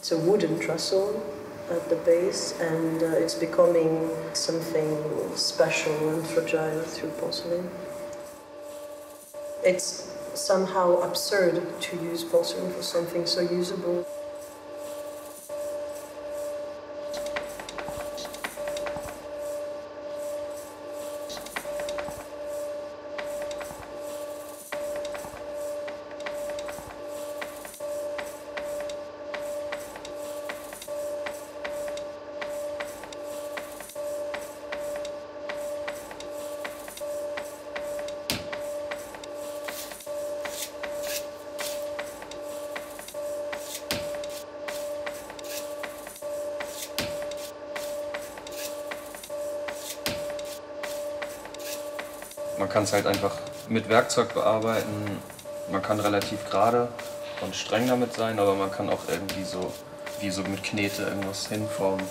It's a wooden trestle at the base, and it's becoming something special and fragile through porcelain. It's somehow absurd to use porcelain for something so usable. Man kann es halt einfach mit Werkzeug bearbeiten. Man kann relativ gerade und streng damit sein, aber man kann auch irgendwie so, wie so mit Knete irgendwas hinformen.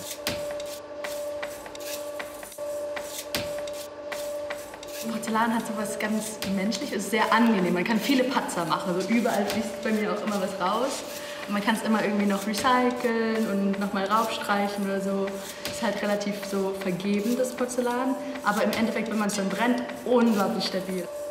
Porzellan hat so was ganz Menschliches, ist sehr angenehm. Man kann viele Patzer machen, also überall fließt bei mir auch immer was raus. Und man kann es immer irgendwie noch recyceln und nochmal raufstreichen oder so. Ist halt relativ so vergeben, das Porzellan. Aber im Endeffekt, wenn man es dann brennt, unglaublich stabil.